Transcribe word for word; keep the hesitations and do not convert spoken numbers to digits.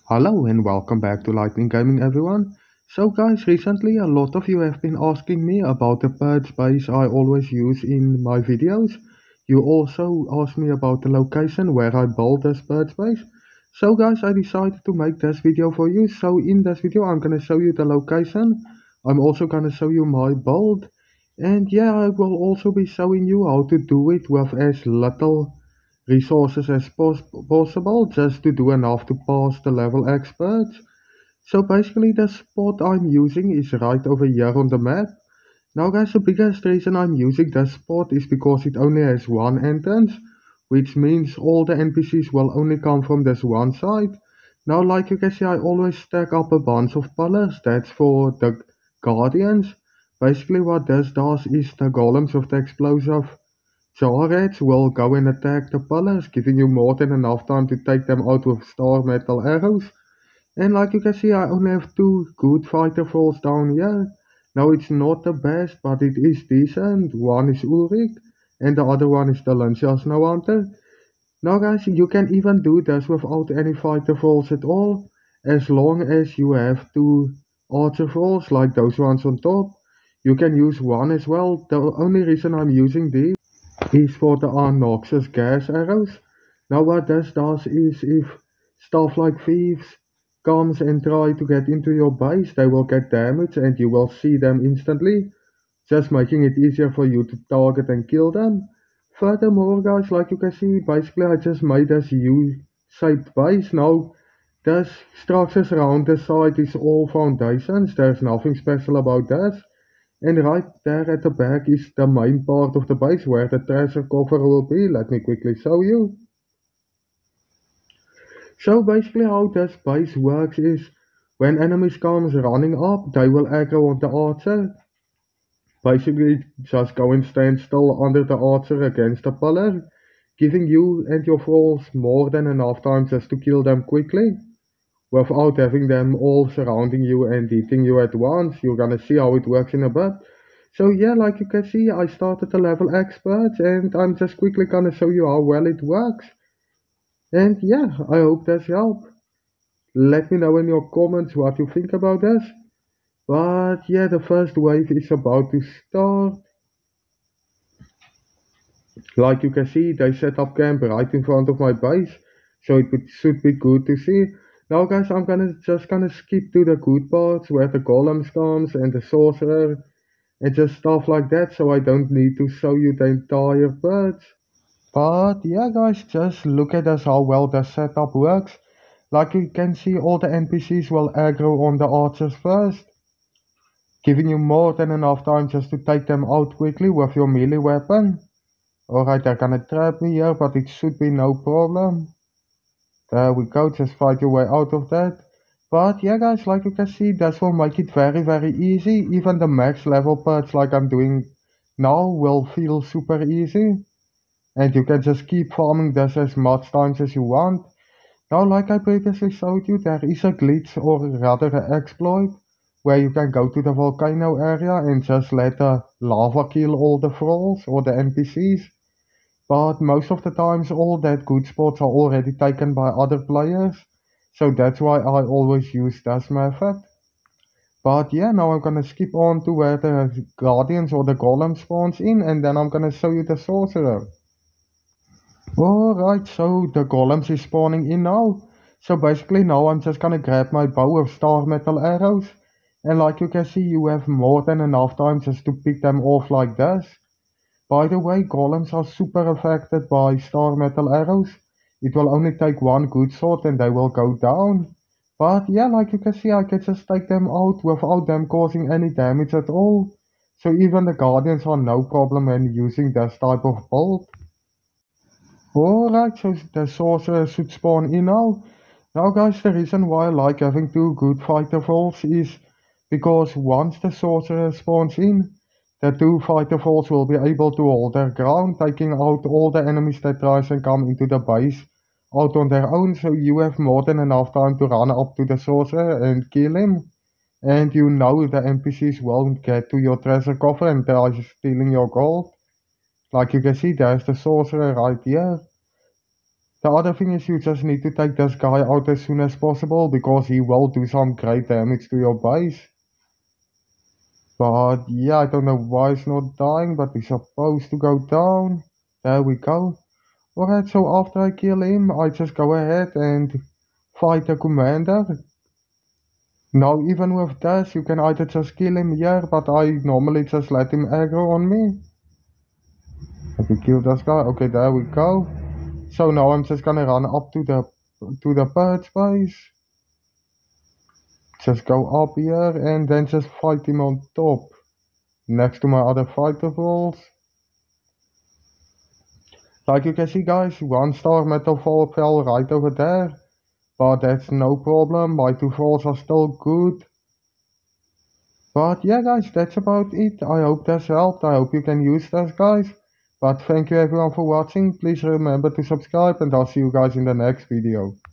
Hello and welcome back to Lightning Gaming everyone. So guys, recently a lot of you have been asking me about the purge base I always use in my videos. You also asked me about the location where I built this purge base. So guys, I decided to make this video for you. So in this video I'm gonna show you the location. I'm also gonna show you my build. And yeah, I will also be showing you how to do it with as little resources as pos possible, just to do enough to pass the level experts. So basically the spot I'm using is right over here on the map. Now guys, the biggest reason I'm using this spot is because it only has one entrance, which means all the N P Cs will only come from this one side. Now like you can see, I always stack up a bunch of pillars. That's for the guardians. Basically what this does is the golems of the explosive Jarheads will go and attack the pillars, giving you more than enough time to take them out with star metal arrows. And like you can see, I only have two good fighter falls down here. Now it's not the best, but it is decent. One is Ulrich, and the other one is the Lancia Snow Hunter. Now guys, you can even do this without any fighter falls at all, as long as you have two archer falls like those ones on top. You can use one as well. The only reason I'm using these is for the noxious gas arrows. Now what this does is if stuff like thieves comes and try to get into your base, they will get damaged and you will see them instantly, just making it easier for you to target and kill them. Furthermore guys, like you can see, basically I just made this U-shaped base. Now this structures around the side is all foundations, there's nothing special about this. And right there at the back is the main part of the base where the treasure cover will be. Let me quickly show you. So basically how this base works is when enemies comes running up, they will aggro on the archer. Basically just go and stand still under the archer against the pillar, giving you and your foes more than enough time just to kill them quickly, without having them all surrounding you and hitting you at once. You're gonna see how it works in a bit. So yeah, like you can see, I started the level expert and I'm just quickly gonna show you how well it works. And yeah, I hope this helped. Let me know in your comments what you think about this. But yeah, the first wave is about to start. Like you can see, they set up camp right in front of my base, so it would, should be good to see. Now guys, I'm gonna just gonna skip to the good parts where the golems comes and the sorcerer and just stuff like that, so I don't need to show you the entire patch. But yeah guys, just look at us how well the setup works. Like you can see, all the N P Cs will aggro on the archers first, giving you more than enough time just to take them out quickly with your melee weapon. Alright, they're gonna trap me here, but it should be no problem. There we go, just fight your way out of that. But yeah guys, like you can see, this will make it very very easy. Even the max level parts like I'm doing now will feel super easy. And you can just keep farming this as much times as you want. Now like I previously showed you, there is a glitch or rather an exploit where you can go to the volcano area and just let the lava kill all the thralls or the N P Cs. But most of the times all that good spots are already taken by other players. So that's why I always use this method. But yeah, now I'm gonna skip on to where the guardians or the golem spawns in, and then I'm gonna show you the sorcerer. Alright, so the golems is spawning in now. So basically now I'm just gonna grab my bow of star metal arrows. And like you can see, you have more than enough time just to pick them off like this. By the way, golems are super affected by star metal arrows. It will only take one good shot and they will go down. But yeah, like you can see, I can just take them out without them causing any damage at all. So even the guardians are no problem when using this type of build. Alright, so the sorcerer should spawn in now. Now guys, the reason why I like having two good fighter falls is because once the sorcerer spawns in, the two fighter falls will be able to hold their ground, taking out all the enemies that tries and come into the base out on their own, so you have more than enough time to run up to the sorcerer and kill him. And you know the N P Cs won't get to your treasure coffer and try stealing your gold. Like you can see, there's the sorcerer right here. The other thing is you just need to take this guy out as soon as possible because he will do some great damage to your base. But yeah, I don't know why it's not dying, but we're supposed to go down. There we go. Alright, so after I kill him, I just go ahead and fight the commander. Now even with this, you can either just kill him here, but I normally just let him aggro on me. Let me kill this guy. Okay, there we go. So now I'm just gonna run up to the to the purge base. Just go up here and then just fight him on top. Next to my other fighter rolls. Like you can see guys, one star metal fall fell right over there. But that's no problem, my two falls are still good. But yeah guys, that's about it. I hope that's helped, I hope you can use this guys. But thank you everyone for watching, please remember to subscribe and I'll see you guys in the next video.